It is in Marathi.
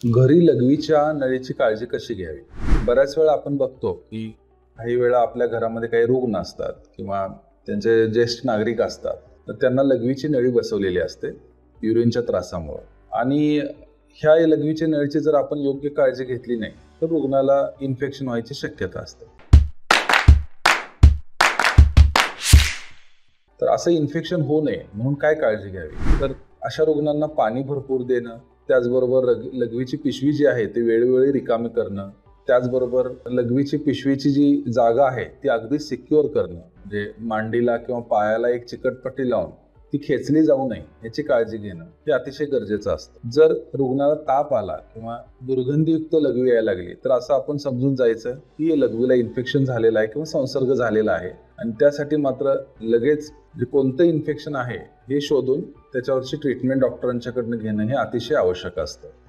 घरी लघवीच्या नळीची काळजी कशी घ्यावी? बऱ्याच वेळा आपण बघतो की काही वेळा आपल्या घरामध्ये काही रुग्ण असतात किंवा त्यांचे ज्येष्ठ नागरिक असतात, तर त्यांना लघवीची नळी बसवलेली असते युरिनच्या त्रासामुळे. आणि ह्या लघवीच्या नळीची जर आपण योग्य काळजी घेतली नाही तर रुग्णाला इन्फेक्शन व्हायची शक्यता असते. तर असं इन्फेक्शन होऊ नये म्हणून काय काळजी घ्यावी? तर अशा रुग्णांना पाणी भरपूर देणं, त्याचबरोबर लघवीची पिशवी जी आहे ती वेळोवेळी रिकामी करणं, त्याचबरोबर लघवीची पिशवीची जी जागा आहे ती अगदी सिक्युअर करणं, म्हणजे मांडीला किंवा पायाला एक चिकटपट्टी लावून ती खेचली जाऊ नये याची काळजी घेणं हे अतिशय गरजेचं असतं. जर रुग्णाला ताप आला किंवा दुर्गंधीयुक्त लघवी यायला लागली तर असं आपण समजून जायचं की लघवीला इन्फेक्शन झालेलं आहे किंवा संसर्ग झालेला आहे, आणि त्यासाठी मात्र लगेच कोणतं इन्फेक्शन आहे हे शोधून त्याच्यावरची ट्रीटमेंट डॉक्टरांच्याकडनं घेणं हे अतिशय आवश्यक असतं.